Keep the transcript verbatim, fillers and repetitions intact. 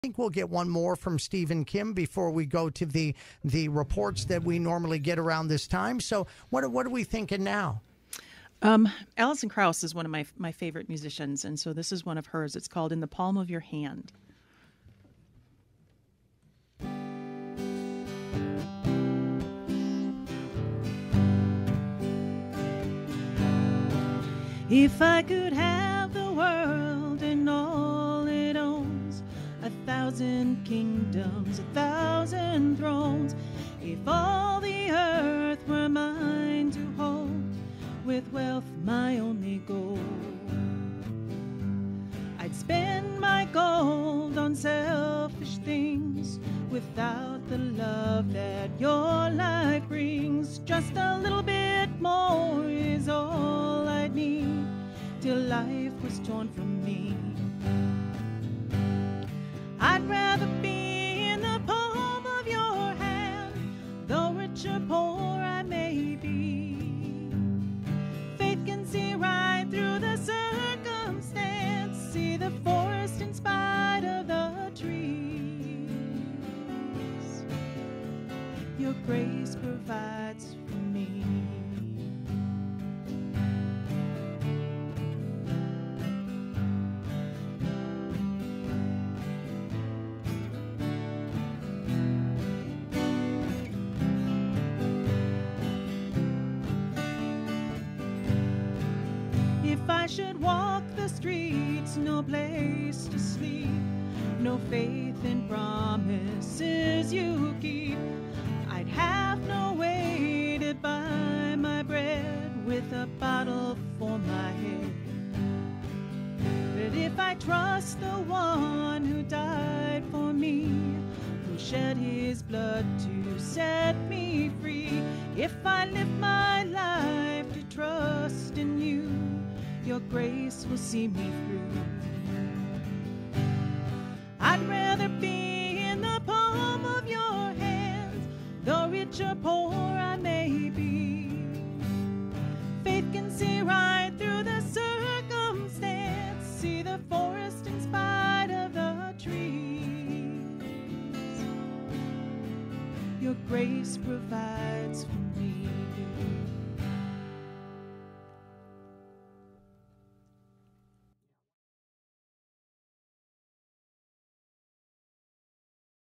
think we'll get one more from Steve and Kim before we go to the the reports that we normally get around this time. So what, what are we thinking now? Um, Alison Krauss is one of my my favorite musicians, and so this is one of hers. It's called In the Palm of Your Hand. If I could have the world and all it owns, a thousand kingdoms, a thousand thrones, if all the earth were mine to hold, with wealth my only goal, I'd spend my gold on selfish things without the love that your life brings. Just a little bit more is all I'd need till life was torn from me. I'd rather be in the palm of your hand, though rich or poor I may be. Faith can see right through the circumstance, see the forest in spite of the trees. Your grace provides for me. If I should walk the streets, no place to sleep, no faith in promises you keep, I'd have no way to buy my bread with a bottle for my head. But if I trust the one who died for me, who shed his blood to set me free, if I live my life to trust in you, your grace will see me through. I'd rather be in the palm of your hands, though rich or poor I may be. Faith can see right through the circumstance, see the forest in spite of the trees. Your grace provides for me.